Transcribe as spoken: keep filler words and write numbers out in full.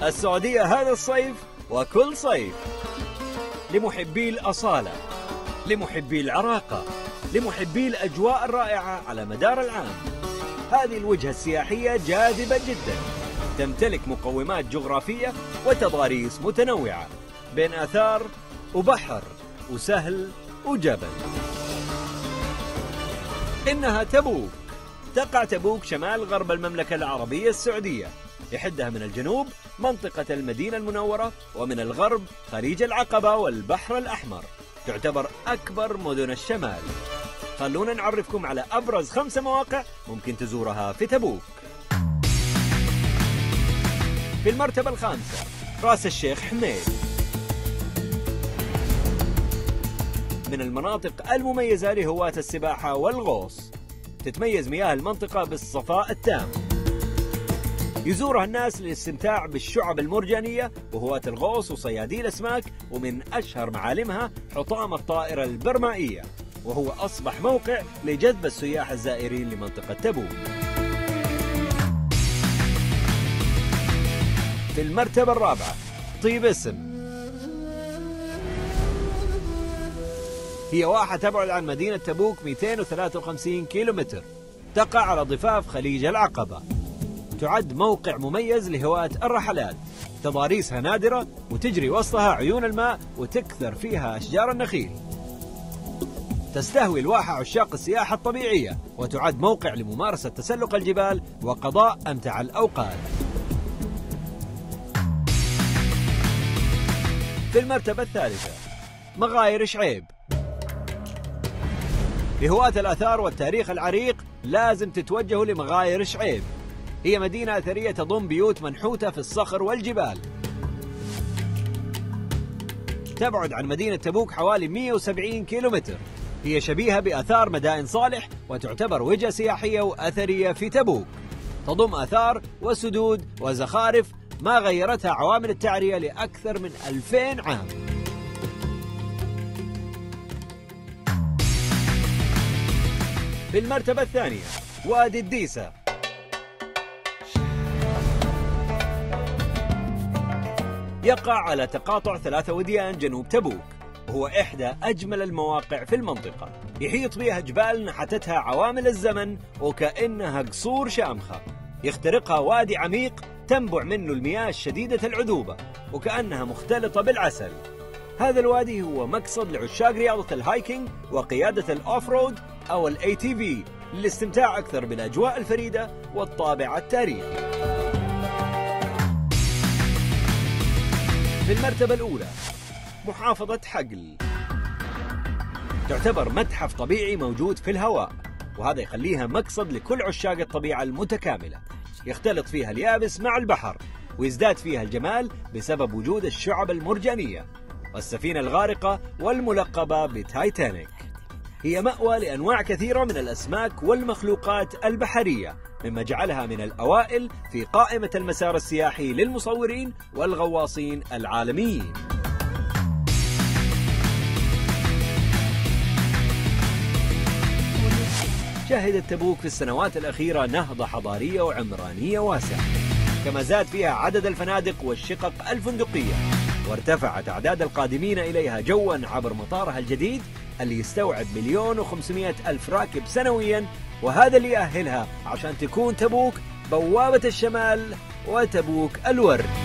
السعودية هذا الصيف وكل صيف، لمحبي الأصالة، لمحبي العراقة، لمحبي الأجواء الرائعة على مدار العام. هذه الوجهة السياحية جاذبة جدا، تمتلك مقومات جغرافية وتضاريس متنوعة بين آثار وبحر وسهل وجبل. إنها تبوك. تقع تبوك شمال غرب المملكة العربية السعودية، يحدها من الجنوب منطقة المدينة المنورة، ومن الغرب خليج العقبة والبحر الأحمر. تعتبر أكبر مدن الشمال. خلونا نعرفكم على أبرز خمسة مواقع ممكن تزورها في تبوك. في المرتبة الخامسة راس الشيخ حميد. من المناطق المميزة لهواة السباحة والغوص. تتميز مياه المنطقة بالصفاء التام. يزورها الناس للاستمتاع بالشعب المرجانية وهواة الغوص وصيادي الأسماك، ومن أشهر معالمها حطام الطائرة البرمائية، وهو أصبح موقع لجذب السياح الزائرين لمنطقة تبوك. في المرتبة الرابعة طيب اسم. هي واحة تبعد عن مدينة تبوك مئتين وثلاثة وخمسين كيلومتر، تقع على ضفاف خليج العقبة. تعد موقع مميز لهواة الرحلات، تضاريسها نادرة وتجري وسطها عيون الماء وتكثر فيها أشجار النخيل. تستهوي الواحة عشاق السياحة الطبيعية، وتعد موقع لممارسة تسلق الجبال وقضاء أمتع الأوقات. في المرتبة الثالثة مغاير شعيب. لهواة الآثار والتاريخ العريق لازم تتوجهوا لمغاير شعيب. هي مدينة أثرية تضم بيوت منحوتة في الصخر والجبال. تبعد عن مدينة تبوك حوالي مئة وسبعين كيلومتر. هي شبيهة بآثار مدائن صالح، وتعتبر وجهة سياحية وأثرية في تبوك. تضم آثار وسدود وزخارف ما غيرتها عوامل التعرية لأكثر من ألفين عام. في المرتبة الثانية وادي الديسة. يقع على تقاطع ثلاثة وديان جنوب تبوك، وهو إحدى أجمل المواقع في المنطقة. يحيط بها جبال نحتتها عوامل الزمن وكأنها قصور شامخة. يخترقها وادي عميق تنبع منه المياه الشديدة العذوبة وكأنها مختلطة بالعسل. هذا الوادي هو مقصد لعشاق رياضة الهايكينج وقيادة الأوف رود أو الأي تي في للاستمتاع أكثر بالأجواء الفريدة والطابع التاريخي. في المرتبة الأولى محافظة حقل. تعتبر متحف طبيعي موجود في الهواء، وهذا يخليها مقصد لكل عشاق الطبيعة المتكاملة. يختلط فيها اليابس مع البحر، ويزداد فيها الجمال بسبب وجود الشعب المرجانية والسفينة الغارقة والملقبة بتايتانيك. هي مأوى لأنواع كثيرة من الأسماك والمخلوقات البحرية، مما جعلها من الأوائل في قائمة المسار السياحي للمصورين والغواصين العالميين. شهدت تبوك في السنوات الأخيرة نهضة حضارية وعمرانية واسعة، كما زاد فيها عدد الفنادق والشقق الفندقية، وارتفعت أعداد القادمين إليها جوا عبر مطارها الجديد اللي يستوعب مليون وخمسمائة ألف راكب سنويا، وهذا اللي يأهلها عشان تكون تبوك بوابة الشمال وتبوك الورد.